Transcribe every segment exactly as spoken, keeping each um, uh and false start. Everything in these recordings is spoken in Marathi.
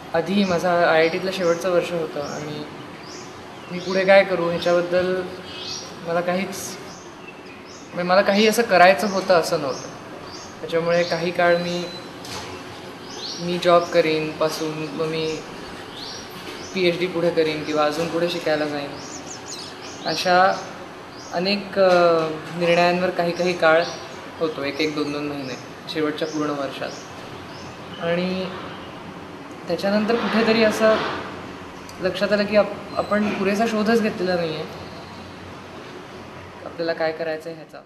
आधी माझा आय आय टीतलं शेवटचं वर्ष होतं आणि मी पुढे काय करू ह्याच्याबद्दल मला काहीच म्हणजे मला काही असं करायचं होतं असं नव्हतं. त्याच्यामुळे काही काळ मी मी जॉब करीन पासून मग मी पी एच डी पुढे करीन किंवा अजून पुढे शिकायला जाईन अशा अनेक निर्णयांवर काही काही काळ होतो, एक एक दोन दोन महिने शेवटच्या पूर्ण वर्षात. आणि त्याच्यानंतर कुठेतरी असं लक्षात आलं की आप आपण पुरेसा शोधच घेतलेला नाही आहे आपल्याला काय करायचं आहे ह्याचा.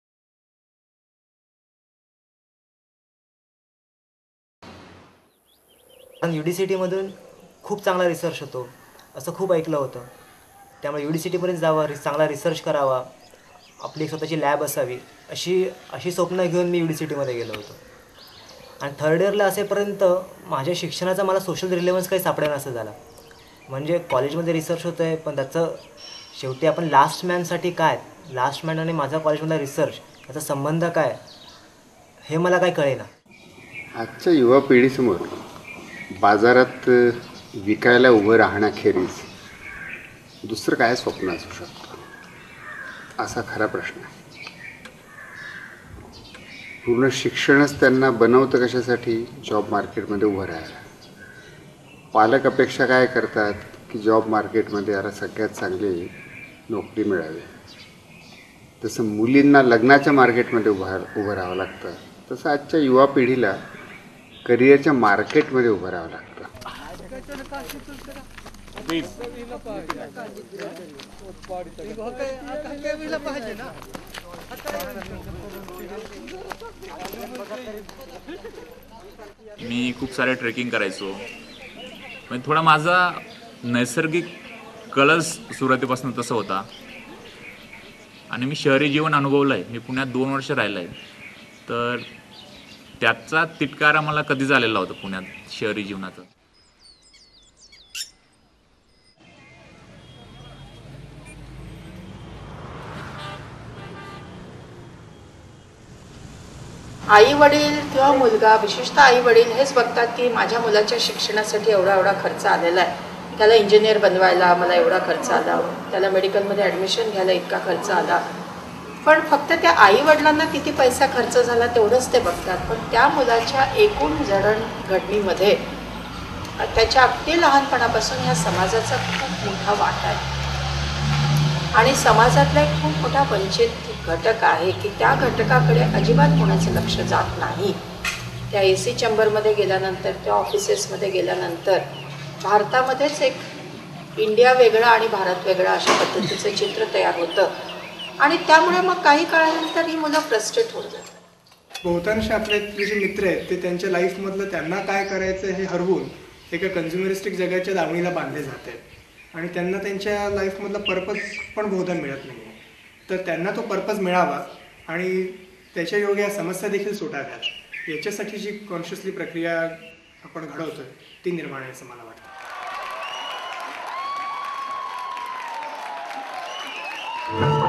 कारण यू डी सी टीमधून खूप चांगला रिसर्च होतो असं खूप ऐकलं होतं. त्यामुळे यू डी सी टीपर्यंत जावं, रि चांगला रिसर्च करावा, आपली एक स्वतःची लॅब असावी अशी अशी स्वप्न घेऊन मी यू डी सी टीमध्ये गेलो होतो. आणि थर्ड इयरला असेपर्यंत माझ्या शिक्षणाचा मला सोशल रिलेवन्स काही सापडेना असं झालं. म्हणजे कॉलेजमध्ये रिसर्च होतं आहे पण त्याचं शेवटी आपण लास्ट मॅनसाठी काय, लास्ट मॅन आणि माझा कॉलेजमधला रिसर्च याचा संबंध काय हे मला काही कळेना. आजच्या युवा पिढीसमोर बाजारात विकायला उभं राहण्याखेरीज दुसरं काय स्वप्न असू शकतं असा खरा प्रश्न आहे. पूर्ण शिक्षणच त्यांना बनवतं कशासाठी, जॉब मार्केटमध्ये उभं राहायला. पालक अपेक्षा काय करतात की जॉब मार्केटमध्ये याला सगळ्यात चांगली नोकरी मिळावी. तसं मुलींना लग्नाच्या मार्केटमध्ये उभा उभं राहावं लागतं, तसं आजच्या युवा पिढीला करिअरच्या मार्केटमध्ये उभं राहावं लागतं. मी खूप सारे ट्रेकिंग करायचो, पण थोडा माझा नैसर्गिक कलस सुरुवातीपासून तसा होता. आणि मी शहरी जीवन अनुभवलं आहे. मी पुण्यात दोन वर्ष राहिलं आहे, तर त्याचा तिटकारा मला कधी झालेला होता पुण्यात शहरी जीवनाचा. आई वडील किंवा मुलगा, विशेषतः आई वडील हेच बघतात की माझ्या मुलाच्या शिक्षणासाठी एवढा एवढा खर्च आलेला आहे, त्याला इंजिनियर बनवायला मला एवढा खर्च आला, त्याला मेडिकलमध्ये ॲडमिशन घ्यायला इतका खर्च आला. पण फक्त त्या आई वडिलांना किती पैसा खर्च झाला तेवढंच ते बघतात. पण त्या मुलाच्या एकूण जडणघडणीमध्ये त्याच्या अगदी लहानपणापासून ह्या समाजाचा खूप मोठा वाटा आहे. आणि समाजातला एक खूप मोठा वंचित घटक आहे की त्या घटकाकडे अजिबात कोणाचं लक्ष जात नाही. त्या ए सी चेंबरमध्ये गेल्यानंतर, त्या ऑफिसेसमध्ये गेल्यानंतर भारतामध्येच एक इंडिया वेगळा आणि भारत वेगळा अशा पद्धतीचं चित्र तयार होतं. आणि त्यामुळे मग काही काळानंतर ही मुलं फ्रस्ट्रेट होत जातात. बहुतांश आपले जे मित्र आहेत ते त्यांच्या लाईफमधलं त्यांना काय करायचं हे हरवून एका कन्झ्युमरिस्टिक जगाच्या दावणीला बांधले जात आहेत आणि त्यांना त्यांच्या लाईफमधला पर्पज पण बहुधा मिळत नाही. तर त्यांना तो पर्पज मिळावा आणि त्याच्या योगे या समस्या देखील सुटाव्यात याच्यासाठी जी कॉन्शियसली प्रक्रिया आपण घडवतोय ती निर्माण आहे असं मला वाटतं.